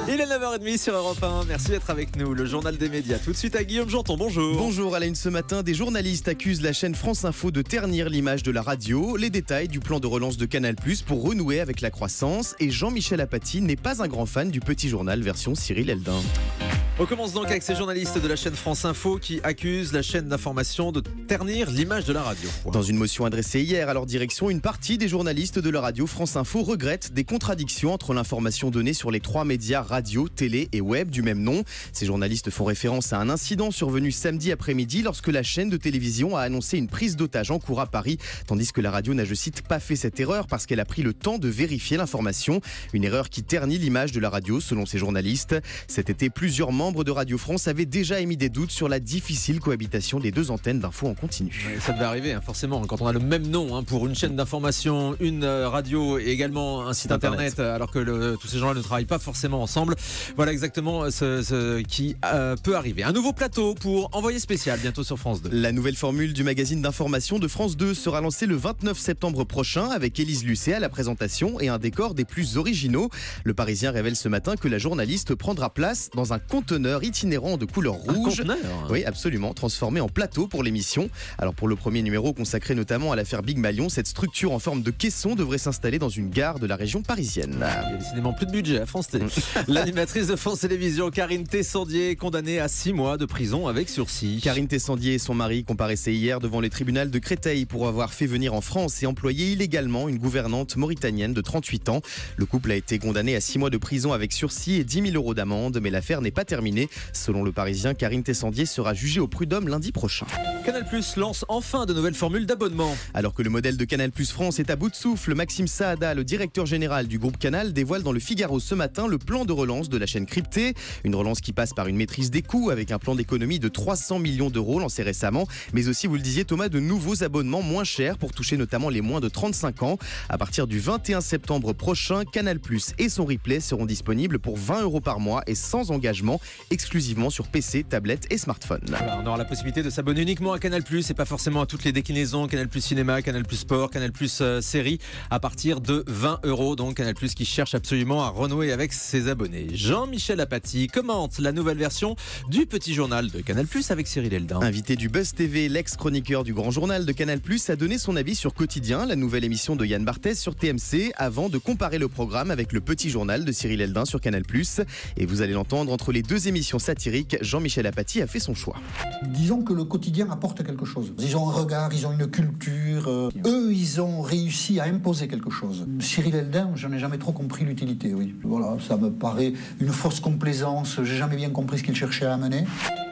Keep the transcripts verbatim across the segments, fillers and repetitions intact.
Il est neuf heures trente sur Europe un. Merci d'être avec nous. Le journal des médias. Tout de suite à Guillaume Janton. Bonjour. Bonjour. À la une ce matin, des journalistes accusent la chaîne France Info de ternir l'image de la radio. Les détails du plan de relance de Canal plus pour renouer avec la croissance. Et Jean-Michel Apathy n'est pas un grand fan du Petit Journal version Cyril Eldin. On commence donc avec ces journalistes de la chaîne France Info qui accusent la chaîne d'information de ternir l'image de la radio. Dans une motion adressée hier à leur direction, une partie des journalistes de la radio France Info regrette des contradictions entre l'information donnée sur les trois médias radio, télé et web du même nom. Ces journalistes font référence à un incident survenu samedi après-midi lorsque la chaîne de télévision a annoncé une prise d'otage en cours à Paris, tandis que la radio n'a, je cite, pas fait cette erreur parce qu'elle a pris le temps de vérifier l'information. Une erreur qui ternit l'image de la radio selon ces journalistes. Cet été, plusieurs membres de Radio France avaient déjà émis des doutes sur la difficile cohabitation des deux antennes d'infos en continu. Ouais, ça devait arriver, hein, forcément, quand on a le même nom hein, pour une chaîne d'information, une euh, radio et également un site internet, internet alors que le, tous ces gens-là ne travaillent pas forcément ensemble. Voilà exactement ce, ce qui euh, peut arriver. Un nouveau plateau pour Envoyé spécial bientôt sur France deux. La nouvelle formule du magazine d'information de France deux sera lancée le vingt-neuf septembre prochain avec Élise Lucet à la présentation et un décor des plus originaux. Le Parisien révèle ce matin que la journaliste prendra place dans un conteneur itinérant de couleur rouge. Un oui, absolument, transformé en plateau pour l'émission. Alors pour le premier numéro consacré notamment à l'affaire Big Malion, cette structure en forme de caisson devrait s'installer dans une gare de la région parisienne. Il y a décidément plus de budget à France Télé. L'animatrice de France Télévisions, Karine Tessandier, condamnée à six mois de prison avec sursis. Karine Tessandier et son mari comparaissaient hier devant les tribunaux de Créteil pour avoir fait venir en France et employer illégalement une gouvernante mauritanienne de trente-huit ans. Le couple a été condamné à six mois de prison avec sursis et dix mille euros d'amende, mais l'affaire n'est pas terminée. Selon le Parisien, Karine Tessandier sera jugée au prud'homme lundi prochain. Canal plus lance enfin de nouvelles formules d'abonnement. Alors que le modèle de Canal plus France est à bout de souffle, Maxime Saada, le directeur général du groupe Canal, dévoile dans le Figaro ce matin le plan de relance de la chaîne cryptée. Une relance qui passe par une maîtrise des coûts avec un plan d'économie de trois cents millions d'euros lancé récemment, mais aussi, vous le disiez Thomas, de nouveaux abonnements moins chers pour toucher notamment les moins de trente-cinq ans. À partir du vingt et un septembre prochain, Canal plus et son replay seront disponibles pour vingt euros par mois et sans engagement, exclusivement sur P C, tablette et smartphone. Voilà, on aura la possibilité de s'abonner uniquement à Canal plus et pas forcément à toutes les déclinaisons, Canal plus Cinéma, Canal plus Sport, Canal plus euh, Série, à partir de vingt euros. Donc Canal plus qui cherche absolument à renouer avec ses abonnés. Jean-Michel Apathy commente la nouvelle version du Petit Journal de Canal plus avec Cyril Eldin. Invité du Buzz T V, l'ex-chroniqueur du Grand Journal de Canal plus a donné son avis sur Quotidien, la nouvelle émission de Yann Barthès sur T M C, avant de comparer le programme avec le Petit Journal de Cyril Eldin sur Canal plus. Et vous allez l'entendre, entre les deux émissions satiriques, Jean-Michel Apathy a fait son choix. Disons que le Quotidien apporte quelque chose. Ils ont un regard, ils ont une culture. Euh, eux, ils ont réussi à imposer quelque chose. Cyril Eldin, j'en ai jamais trop compris l'utilité, oui. Voilà, ça me paraît une fausse complaisance. J'ai jamais bien compris ce qu'il cherchait à amener.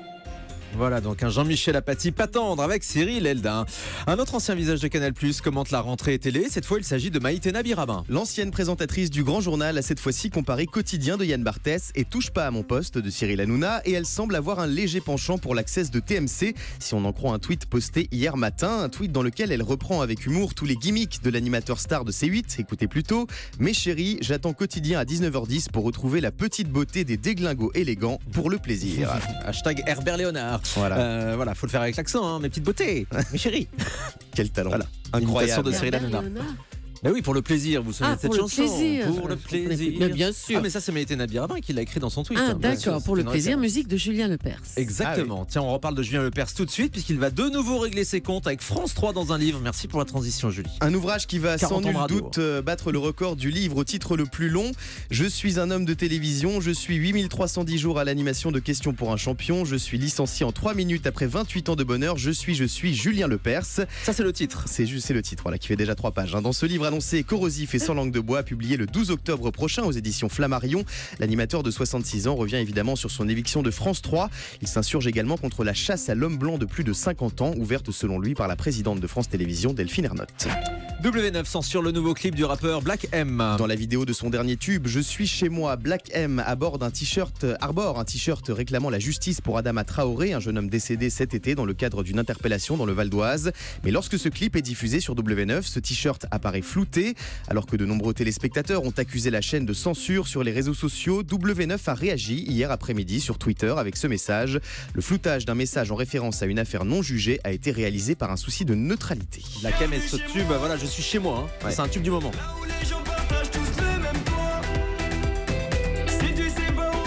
Voilà donc un Jean-Michel Apathy pas tendre avec Cyril Eldin. Un autre ancien visage de Canal plus commente la rentrée télé. Cette fois, il s'agit de Maïtena Birabin. L'ancienne présentatrice du Grand Journal a cette fois-ci comparé Quotidien de Yann Barthès et Touche pas à mon poste de Cyril Hanouna, et elle semble avoir un léger penchant pour l'Access de T M C, si on en croit un tweet posté hier matin, un tweet dans lequel elle reprend avec humour tous les gimmicks de l'animateur star de C huit. Écoutez plutôt: mes chéris, j'attends Quotidien à dix-neuf heures dix pour retrouver la petite beauté des déglingos élégants pour le plaisir. Hashtag Herbert Léonard. Voilà. Euh, voilà, faut le faire avec l'accent, hein, mes petites beautés, mes chéris. Quel talent. Voilà. Incroyable. De Cyril Hanouna. Mais oui, pour le plaisir, vous vous souvenez Ah, de cette pour le chanson plaisir. Pour le plaisir. Mais bien sûr. Ah, mais ça, c'est Maïtena Birabin qui l'a écrit dans son tweet. Ah, hein, bien sûr, d'accord, pour c'est le une plaisir, référence. musique de Julien Lepers. Exactement. Ah, oui. Tiens, on reparle de Julien Lepers tout de suite, puisqu'il va de nouveau régler ses comptes avec France trois dans un livre. Merci pour la transition, Julie. Un ouvrage qui va sans quarante ans de nul radio. doute euh, battre le record du livre au titre le plus long. Je suis un homme de télévision, je suis huit mille trois cent dix jours à l'animation de Questions pour un champion, je suis licencié en trois minutes après vingt-huit ans de bonheur, je suis, je suis Julien Lepers. Ça, c'est le titre. C'est juste c'est le titre, voilà, qui fait déjà trois pages. hein. Dans ce livre annoncé corrosif et sans langue de bois, publié le douze octobre prochain aux éditions Flammarion, l'animateur de soixante-six ans revient évidemment sur son éviction de France trois. Il s'insurge également contre la chasse à l'homme blanc de plus de cinquante ans, ouverte selon lui par la présidente de France Télévisions, Delphine Ernotte. W neuf censure le nouveau clip du rappeur Black M. Dans la vidéo de son dernier tube, Je suis chez moi, Black M aborde un t-shirt, arbore un t-shirt réclamant la justice pour Adama Traoré, un jeune homme décédé cet été dans le cadre d'une interpellation dans le Val d'Oise. Mais lorsque ce clip est diffusé sur W neuf, ce t-shirt apparaît flouté. Alors que de nombreux téléspectateurs ont accusé la chaîne de censure sur les réseaux sociaux, W neuf a réagi hier après-midi sur Twitter avec ce message. Le floutage d'un message en référence à une affaire non jugée a été réalisé par un souci de neutralité. Black M et ce tube, voilà, je suis chez moi. Hein. Ouais. C'est un tube du moment. Là où les gens partagent tous le même toit. Si tu sais pas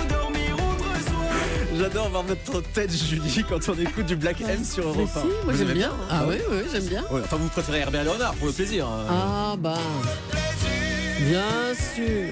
J'adore voir votre tête, Julie, quand on écoute du Black M sur Europe un. Si, moi Vous j'aime aimez bien. Ah oui, oui, j'aime bien. Ouais, enfin, vous préférez Herbert Léonard pour le plaisir. hein. Ah bah. Bien sûr.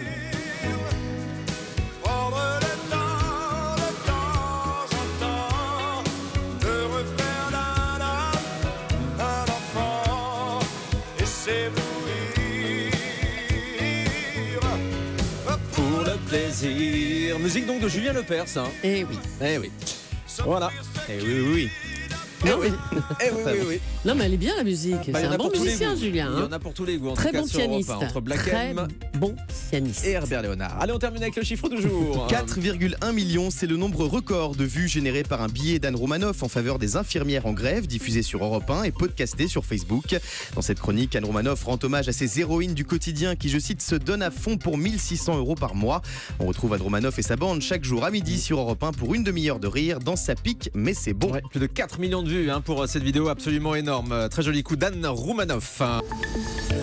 Pour le plaisir. Musique donc de Julien Lepers. Hein. Eh oui. Eh oui. Voilà. Eh oui, oui, oui. Eh Non, oui. mais... Eh oui, oui, oui. non mais elle est bien la musique. Bah, il y C'est en a un bon pour tous les musicien, goûts. Julien. Il y hein. en a pour tous les goûts. En Très tout cas, bon sur Europe pianiste. un, entre Black Très M bon pianiste. et Herbert Léonard. Allez, on termine avec le chiffre du jour. quatre virgule un millions, c'est le nombre record de vues généré par un billet d'Anne Romanoff en faveur des infirmières en grève, diffusé sur Europe un et podcasté sur Facebook. Dans cette chronique, Anne Romanoff rend hommage à ces héroïnes du quotidien qui, je cite, se donnent à fond pour mille six cents euros par mois. On retrouve Anne Romanoff et sa bande chaque jour à midi sur Europe un pour une demi-heure de rire dans sa pique, mais c'est bon. Ouais, plus de quatre millions de vues hein, pour cette vidéo absolument énorme. Très joli coup d'Anne Romanoff.